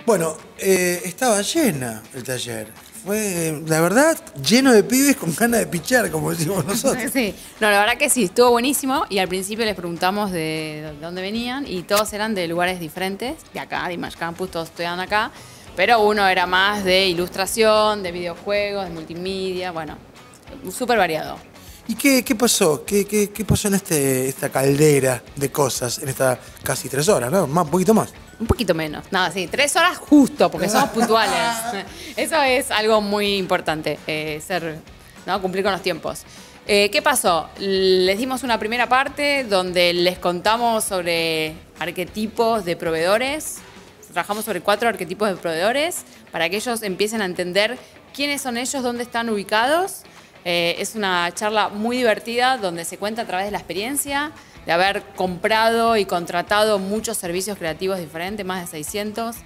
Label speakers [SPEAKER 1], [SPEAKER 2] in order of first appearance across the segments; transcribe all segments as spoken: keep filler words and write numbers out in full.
[SPEAKER 1] Bueno, eh, estaba llena el taller. Fue, la verdad, lleno de pibes con ganas de pichar, como decimos nosotros.
[SPEAKER 2] Sí, no, la verdad que sí, estuvo buenísimo y al principio les preguntamos de dónde venían y todos eran de lugares diferentes, de acá, de Image Campus, todos estudiaban acá, pero uno era más de ilustración, de videojuegos, de multimedia, bueno, súper variado.
[SPEAKER 1] ¿Y qué, qué pasó? ¿Qué, qué, qué pasó en este, esta caldera de cosas, en estas casi tres horas, ¿no? Más, un poquito más.
[SPEAKER 2] Un poquito menos, nada, sí, tres horas justo, porque somos puntuales. Eso es algo muy importante, eh, ser, ¿no? Cumplir con los tiempos. Eh, ¿Qué pasó? Les dimos una primera parte donde les contamos sobre arquetipos de proveedores. Trabajamos sobre cuatro arquetipos de proveedores para que ellos empiecen a entender quiénes son ellos, dónde están ubicados. Eh, es una charla muy divertida donde se cuenta a través de la experiencia, de haber comprado y contratado muchos servicios creativos diferentes, más de seiscientos.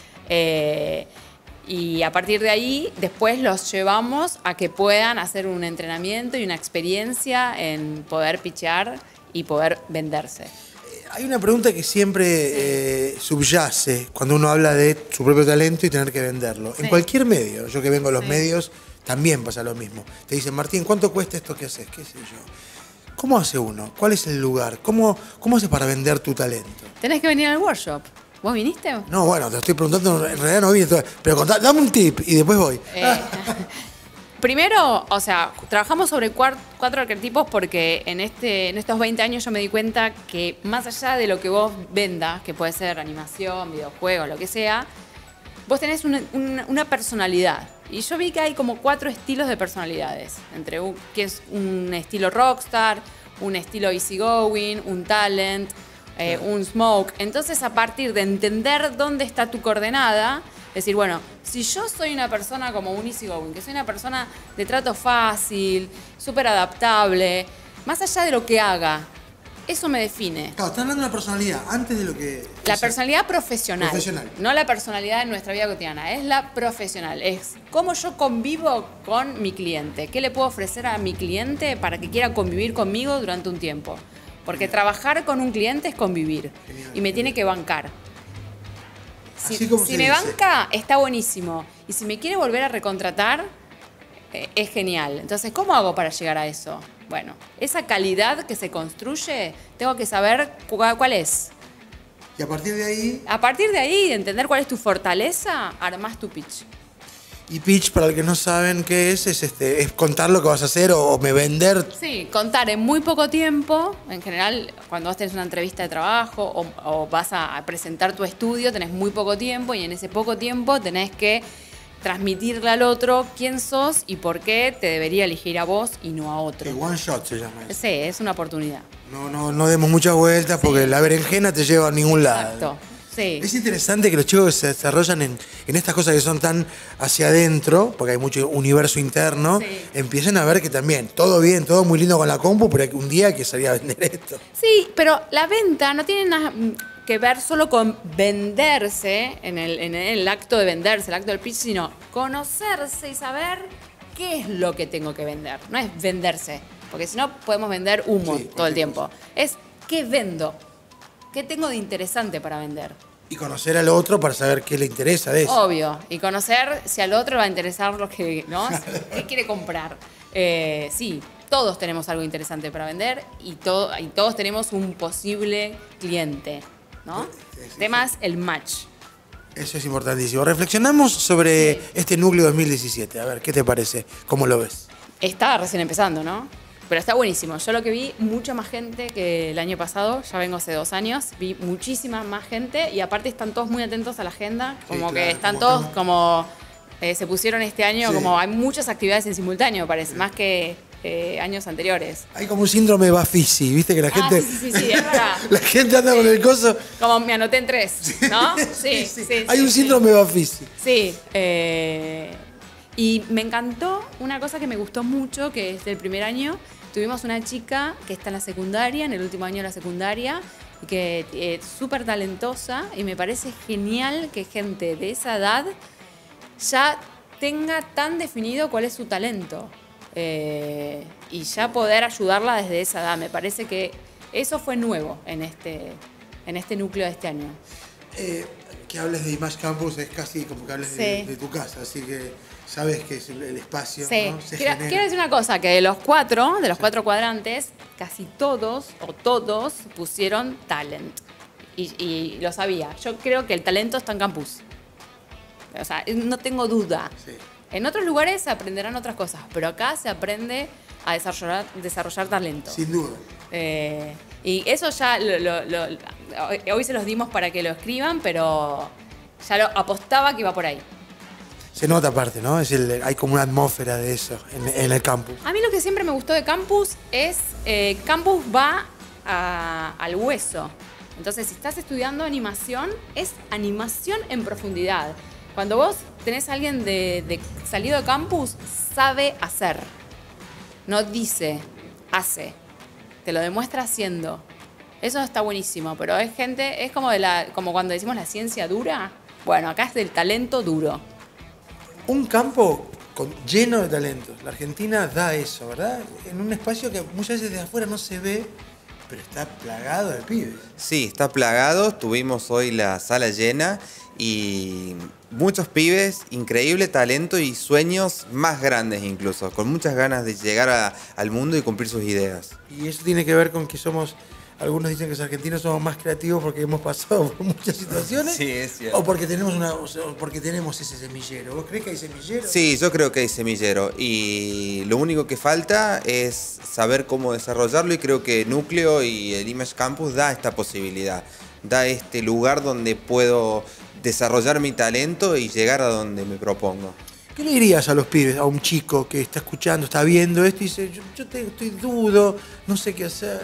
[SPEAKER 2] Eh, y a partir de ahí, después los llevamos a que puedan hacer un entrenamiento y una experiencia en poder pitchear y poder venderse.
[SPEAKER 1] Hay una pregunta que siempre eh, subyace cuando uno habla de su propio talento y tener que venderlo. Sí. En cualquier medio, yo que vengo de los sí. medios, también pasa lo mismo. Te dicen, Martín, ¿cuánto cuesta esto que haces? ¿Qué sé yo? ¿Cómo hace uno? ¿Cuál es el lugar? ¿Cómo, cómo haces para vender tu talento?
[SPEAKER 2] Tenés que venir al workshop. ¿Vos viniste?
[SPEAKER 1] No, bueno, te estoy preguntando, en realidad no vine. Pero contá, dame un tip y después voy.
[SPEAKER 2] Eh, primero, o sea, trabajamos sobre cuatro, cuatro arquetipos porque en, este, en estos veinte años yo me di cuenta que más allá de lo que vos vendas, que puede ser animación, videojuegos, lo que sea, vos tenés una, una, una personalidad. Y yo vi que hay como cuatro estilos de personalidades, entre un, que es un estilo rockstar, un estilo easygoing, un talent, eh, un smoke. Entonces, a partir de entender dónde está tu coordenada, decir, bueno, si yo soy una persona como un easygoing, que soy una persona de trato fácil, súper adaptable, más allá de lo que haga, eso me define.
[SPEAKER 1] Claro, estás hablando de la personalidad, antes de lo que...
[SPEAKER 2] La personalidad profesional,
[SPEAKER 1] profesional.
[SPEAKER 2] No la personalidad de nuestra vida cotidiana, es la profesional. Es cómo yo convivo con mi cliente. ¿Qué le puedo ofrecer a mi cliente para que quiera convivir conmigo durante un tiempo? Porque trabajar con un cliente es convivir. Genial. Y me tiene que bancar. Si, si me dice. banca, está buenísimo. Y si me quiere volver a recontratar, eh, es genial. Entonces, ¿cómo hago para llegar a eso? Bueno, esa calidad que se construye, tengo que saber cuál es.
[SPEAKER 1] Y a partir de ahí...
[SPEAKER 2] A partir de ahí, de entender cuál es tu fortaleza, armás tu pitch.
[SPEAKER 1] Y pitch, para los que no saben qué es, es, este, es contar lo que vas a hacer o, o me vender.
[SPEAKER 2] Sí, contar en muy poco tiempo. En general, cuando vos tenés una entrevista de trabajo o, o vas a presentar tu estudio, tenés muy poco tiempo y en ese poco tiempo tenés que transmitirle al otro quién sos y por qué te debería elegir a vos y no a otro.
[SPEAKER 1] El one shot se llama eso.
[SPEAKER 2] Sí, es una oportunidad.
[SPEAKER 1] No, no, no demos muchas vueltas porque sí. la berenjena te lleva a ningún lado.
[SPEAKER 2] Exacto, sí.
[SPEAKER 1] Es interesante que los chicos se desarrollan en, en estas cosas que son tan hacia adentro, porque hay mucho universo interno, sí. empiecen a ver que también todo bien, todo muy lindo con la compu, pero un día hay que salir a vender esto.
[SPEAKER 2] Sí, pero la venta no tiene nada que ver solo con venderse, en el, en el acto de venderse, el acto del pitch, sino conocerse y saber qué es lo que tengo que vender. No es venderse, porque si no podemos vender humo sí, todo el tiempo. Es qué vendo, qué tengo de interesante para vender.
[SPEAKER 1] Y conocer al otro para saber qué le interesa de eso.
[SPEAKER 2] Obvio, y conocer si al otro le va a interesar lo que, ¿no? ¿Qué quiere comprar? Eh, sí, todos tenemos algo interesante para vender y, to y todos tenemos un posible cliente, ¿no? Sí, sí, sí. Temas el match.
[SPEAKER 1] Eso es importantísimo. Reflexionamos sobre sí. este núcleo dos mil diecisiete. A ver, ¿qué te parece? ¿Cómo lo ves?
[SPEAKER 2] Está recién empezando, ¿no? Pero está buenísimo. Yo lo que vi, mucha más gente que el año pasado. Ya vengo hace dos años. Vi muchísima más gente y aparte están todos muy atentos a la agenda. Como sí, claro, que están como todos estamos. como... Eh, se pusieron este año sí. como hay muchas actividades en simultáneo, parece, sí. más que... Eh, años anteriores.
[SPEAKER 1] Hay como un síndrome Bafisi, ¿viste? Que la gente...
[SPEAKER 2] Ah, sí, sí, sí, es verdad.
[SPEAKER 1] La gente anda sí. con el coso...
[SPEAKER 2] Como me anoté en tres, ¿no? Sí, sí. sí, sí
[SPEAKER 1] Hay
[SPEAKER 2] sí,
[SPEAKER 1] un síndrome
[SPEAKER 2] sí.
[SPEAKER 1] Bafisi.
[SPEAKER 2] Sí. Eh, y me encantó una cosa que me gustó mucho, que es del primer año. Tuvimos una chica que está en la secundaria, en el último año de la secundaria, y que es eh, súper talentosa, y me parece genial que gente de esa edad ya tenga tan definido cuál es su talento. Eh, y ya poder ayudarla desde esa edad. Me parece que eso fue nuevo en este, en este núcleo de este año.
[SPEAKER 1] Eh, que hables de Image Campus es casi como que hables
[SPEAKER 2] Sí.
[SPEAKER 1] de, de tu casa, así que sabes que es el, el espacio,
[SPEAKER 2] Sí.
[SPEAKER 1] ¿no? Se
[SPEAKER 2] Quiero,
[SPEAKER 1] genera.
[SPEAKER 2] quiero decir una cosa, que de los cuatro, de los cuatro cuadrantes, casi todos o todos pusieron talent. Y, y lo sabía. Yo creo que el talento está en campus. O sea, no tengo duda.
[SPEAKER 1] Sí.
[SPEAKER 2] En otros lugares se aprenderán otras cosas, pero acá se aprende a desarrollar, desarrollar talento.
[SPEAKER 1] Sin duda.
[SPEAKER 2] Eh, y eso ya lo, lo- lo- hoy- hoy se los dimos para que lo escriban, pero ya lo apostaba que iba por ahí.
[SPEAKER 1] Se nota aparte, ¿no? Es el, hay como una atmósfera de eso en, en el campus.
[SPEAKER 2] A mí lo que siempre me gustó de Campus es, eh, Campus va a- al hueso. Entonces, si estás estudiando animación, es animación en profundidad. Cuando vos tenés a alguien de, de salido de Campus, sabe hacer. No dice, hace. Te lo demuestra haciendo. Eso está buenísimo, pero es gente, es como, de la, como cuando decimos la ciencia dura. Bueno, acá es del talento duro.
[SPEAKER 1] Un campo con- lleno de talentos. La Argentina da eso, ¿verdad? En un espacio que muchas veces de afuera no se ve, pero está plagado de pibes.
[SPEAKER 3] Sí, está plagado. Tuvimos hoy la sala llena y muchos pibes, increíble talento y sueños más grandes incluso, con muchas ganas de llegar a- al mundo y cumplir sus ideas.
[SPEAKER 1] Y eso tiene que ver con que somos, algunos dicen que los argentinos somos más creativos porque hemos pasado por muchas situaciones.
[SPEAKER 3] Sí, es cierto.
[SPEAKER 1] O porque tenemos una, o sea, o porque tenemos ese semillero. ¿Vos crees que hay semillero?
[SPEAKER 3] Sí, yo creo que hay semillero y lo único que falta es saber cómo desarrollarlo y creo que Núcleo y el Image Campus da esta posibilidad, da este lugar donde puedo desarrollar mi talento y llegar a donde me propongo.
[SPEAKER 1] ¿Qué le dirías a los pibes, a un chico que está escuchando, está viendo esto y dice, yo, yo te- estoy dudo, no sé qué hacer?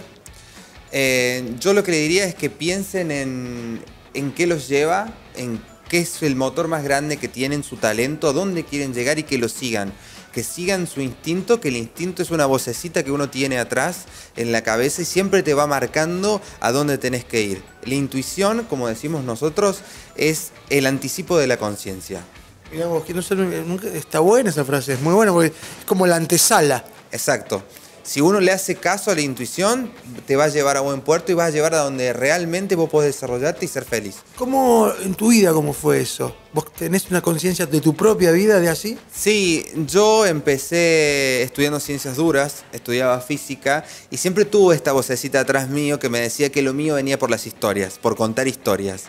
[SPEAKER 3] Eh, yo lo que le diría es que piensen en, en qué los lleva, en qué es el motor más grande que tienen, su talento, a dónde quieren llegar y que lo sigan. Que sigan su instinto, que el instinto es una vocecita que uno tiene atrás en la cabeza y siempre te va marcando a dónde tenés que ir. La intuición, como decimos nosotros, es el anticipo de la conciencia.
[SPEAKER 1] Digamos, que no sé, nunca, está buena esa frase, es muy buena porque es como la antesala.
[SPEAKER 3] Exacto. Si uno le hace caso a la intuición, te va a llevar a buen puerto y vas a llevar a donde realmente vos podés desarrollarte y ser feliz.
[SPEAKER 1] ¿Cómo en tu vida cómo fue eso? ¿Vos tenés una conciencia de tu propia vida de así?
[SPEAKER 3] Sí, yo empecé estudiando ciencias duras, estudiaba física y siempre tuve esta vocecita atrás mío que me decía que lo mío venía por las historias, por contar historias.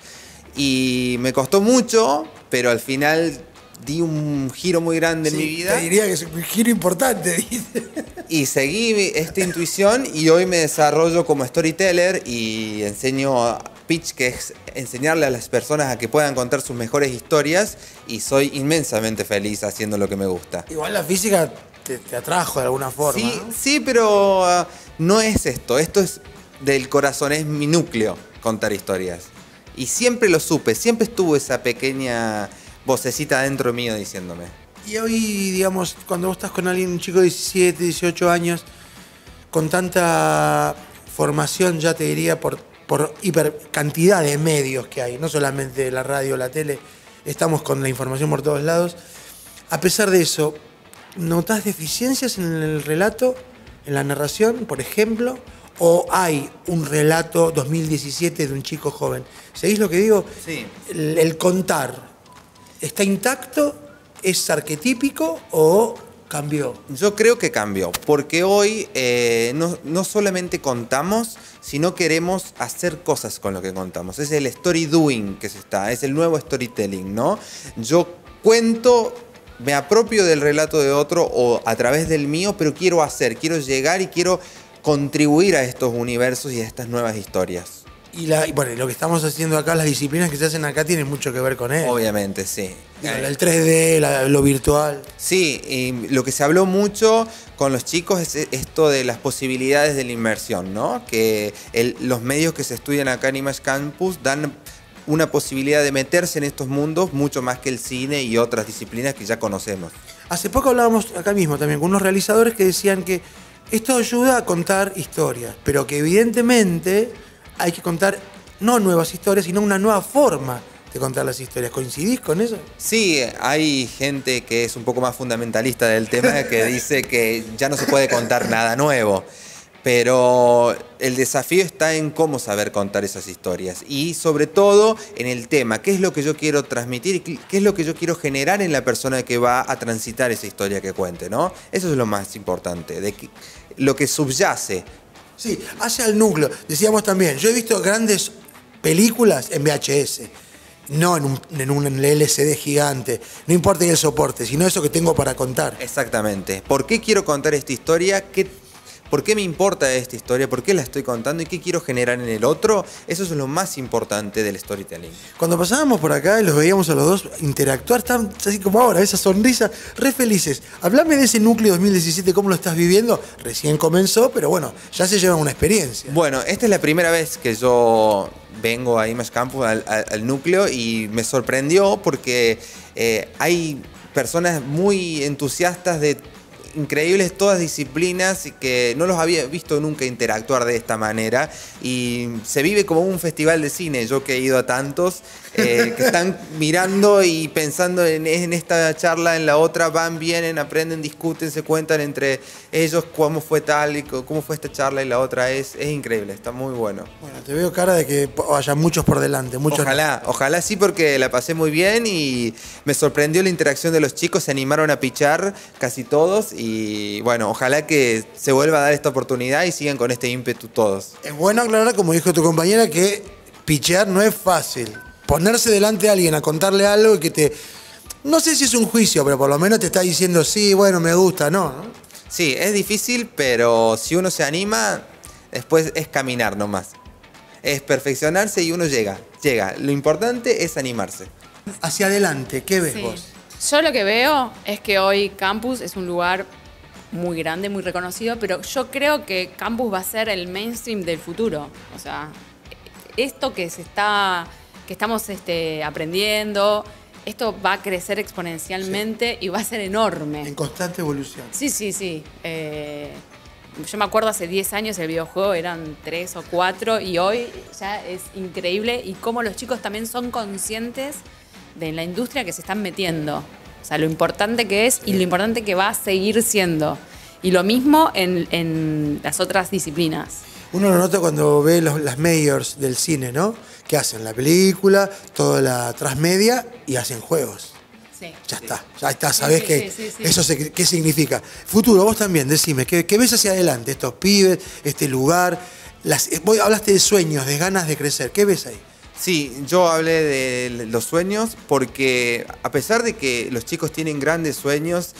[SPEAKER 3] Y me costó mucho, pero al final di un giro muy grande en
[SPEAKER 1] Sí,
[SPEAKER 3] mi vida.
[SPEAKER 1] Te diría que es un giro importante, dice.
[SPEAKER 3] Y seguí esta intuición y hoy me desarrollo como storyteller y enseño a pitch, que es enseñarle a las personas a que puedan contar sus mejores historias y soy inmensamente feliz haciendo lo que me gusta.
[SPEAKER 1] Igual la física te, te atrajo de alguna forma.
[SPEAKER 3] Sí,
[SPEAKER 1] ¿no?
[SPEAKER 3] sí, pero uh, no es esto, esto es del corazón, es mi núcleo contar historias. Y siempre lo supe, siempre estuvo esa pequeña vocecita dentro mío diciéndome.
[SPEAKER 1] Y hoy, digamos, cuando vos estás con alguien, un chico de diecisiete, dieciocho años, con tanta formación, ya te diría, por, por hiper cantidad de medios que hay, no solamente la radio, la tele, estamos con la información por todos lados. A pesar de eso, ¿notás deficiencias en el relato, en la narración, por ejemplo? ¿O hay un relato dos mil diecisiete de un chico joven? ¿Seguís lo que digo?
[SPEAKER 3] Sí.
[SPEAKER 1] El, el contar, ¿está intacto? ¿Es arquetípico o cambió?
[SPEAKER 3] Yo creo que cambió, porque hoy eh, no, no solamente contamos, sino queremos hacer cosas con lo que contamos. Es el story doing que se está, es el nuevo storytelling, ¿no? Yo cuento, me apropio del relato de otro o a través del mío, pero quiero hacer, quiero llegar y quiero contribuir a estos universos y a estas nuevas historias.
[SPEAKER 1] Y, la, y bueno, lo que estamos haciendo acá, las disciplinas que se hacen acá tienen mucho que ver con él.
[SPEAKER 3] Obviamente, sí.
[SPEAKER 1] Digo, el tres D, la- lo virtual.
[SPEAKER 3] Sí, y lo que se habló mucho con los chicos es esto de las posibilidades de la inmersión, ¿no? Que el- los medios que se estudian acá en Image Campus dan una posibilidad de meterse en estos mundos mucho más que el cine y otras disciplinas que ya conocemos.
[SPEAKER 1] Hace poco hablábamos acá mismo también con unos realizadores que decían que esto ayuda a contar historias, pero que evidentemente hay que contar no nuevas historias, sino una nueva forma de contar las historias. ¿Coincidís con eso?
[SPEAKER 3] Sí, hay gente que es un poco más fundamentalista del tema que dice que ya no se puede contar nada nuevo. Pero el desafío está en cómo saber contar esas historias y sobre todo en el tema, qué es lo que yo quiero transmitir y qué es lo que yo quiero generar en la persona que va a transitar esa historia que cuente, ¿no? Eso es lo más importante, de que, lo que subyace.
[SPEAKER 1] Sí, hacia el núcleo. Decíamos también, yo he visto grandes películas en V H S, no en un, en un L C D gigante, no importa el soporte, sino eso que tengo para contar.
[SPEAKER 3] Exactamente. ¿Por qué quiero contar esta historia? ¿Qué ¿Por qué me importa esta historia? ¿Por qué la estoy contando? ¿Y qué quiero generar en el otro? Eso es lo más importante del storytelling.
[SPEAKER 1] Cuando pasábamos por acá y los veíamos a los dos interactuar, estaban así como ahora, esa sonrisa, re felices. Hablame de ese núcleo dos mil diecisiete, ¿cómo lo estás viviendo? Recién comenzó, pero bueno, ya se lleva una experiencia.
[SPEAKER 3] Bueno, esta es la primera vez que yo vengo a Image Campus, al, al, al núcleo, y me sorprendió porque eh, hay personas muy entusiastas de increíbles todas disciplinas y que no los había visto nunca interactuar de esta manera y se vive como un festival de cine. Yo que he ido a tantos eh, que están mirando y pensando en, en esta charla, en la otra, van, vienen, aprenden, discuten, se cuentan entre ellos cómo fue tal y cómo fue esta charla y la otra. Es, es increíble, está muy bueno.
[SPEAKER 1] Bueno, te veo cara de que haya muchos por delante. Muchos.
[SPEAKER 3] Ojalá, ojalá sí, porque la pasé muy bien y me sorprendió la interacción de los chicos, se animaron a pichar casi todos. Y bueno, ojalá que se vuelva a dar esta oportunidad y sigan con este ímpetu todos.
[SPEAKER 1] Es bueno aclarar, como dijo tu compañera, que pichear no es fácil. Ponerse delante de alguien a contarle algo y que te... No sé si es un juicio, pero por lo menos te está diciendo, sí, bueno, me gusta, no, ¿no?
[SPEAKER 3] Sí, es difícil, pero si uno se anima, después es caminar nomás. Es perfeccionarse y uno llega, llega. Lo importante es animarse.
[SPEAKER 1] Hacia adelante, ¿qué ves
[SPEAKER 2] Sí.
[SPEAKER 1] vos?
[SPEAKER 2] Yo lo que veo es que hoy Campus es un lugar muy grande, muy reconocido, pero yo creo que Campus va a ser el mainstream del futuro. O sea, esto que se está, que estamos este, aprendiendo, esto va a crecer exponencialmente sí. y va a ser enorme.
[SPEAKER 1] En constante evolución.
[SPEAKER 2] Sí, sí, sí. Eh, yo me acuerdo hace diez años el videojuego eran tres o cuatro y hoy ya es increíble y cómo los chicos también son conscientes de la industria que se están metiendo. O sea, lo importante que es y lo importante que va a seguir siendo. Y lo mismo en, en las otras disciplinas.
[SPEAKER 1] Uno lo nota cuando ve los, las majors del cine, ¿no? Que hacen la película, toda la transmedia y hacen juegos.
[SPEAKER 2] Sí.
[SPEAKER 1] Ya está, ya está, sabés
[SPEAKER 2] sí,
[SPEAKER 1] que
[SPEAKER 2] sí, sí, sí.
[SPEAKER 1] eso se, qué significa. Futuro, vos también, decime, ¿qué, qué ves hacia adelante? Estos pibes, este lugar. Las, vos hablaste de sueños, de ganas de crecer. ¿Qué ves ahí?
[SPEAKER 3] Sí, yo hablé de los sueños porque a pesar de que los chicos tienen grandes sueños,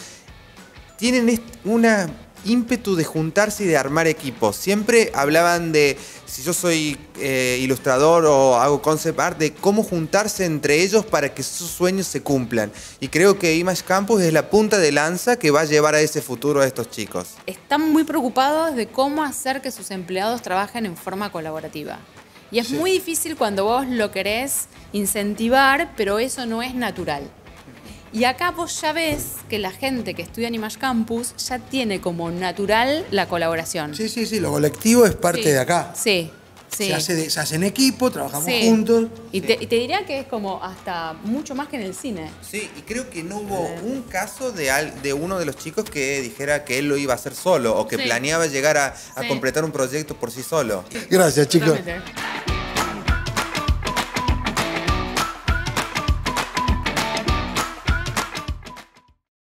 [SPEAKER 3] tienen una ímpetu de juntarse y de armar equipos. Siempre hablaban de, si yo soy eh, ilustrador o hago concept art, de cómo juntarse entre ellos para que sus sueños se cumplan. Y creo que Image Campus es la punta de lanza que va a llevar a ese futuro a estos chicos.
[SPEAKER 2] Están muy preocupados de cómo hacer que sus empleados trabajen en forma colaborativa. Y es sí. muy difícil cuando vos lo querés incentivar, pero eso no es natural. Y acá vos ya ves que la gente que estudia en Image Campus ya tiene como natural la colaboración.
[SPEAKER 1] Sí, sí, sí, lo colectivo es parte
[SPEAKER 2] sí.
[SPEAKER 1] de acá.
[SPEAKER 2] Sí, sí.
[SPEAKER 1] Se hace, de, se hace en equipo, trabajamos
[SPEAKER 2] sí.
[SPEAKER 1] juntos.
[SPEAKER 2] Y te, y te diría que es como hasta mucho más que en el cine.
[SPEAKER 3] Sí, y creo que no hubo eh. un caso de, al, de uno de los chicos que dijera que él lo iba a hacer solo o que sí. planeaba llegar a, a sí. completar un proyecto por sí solo.
[SPEAKER 1] Gracias, chicos.
[SPEAKER 2] Totalmente.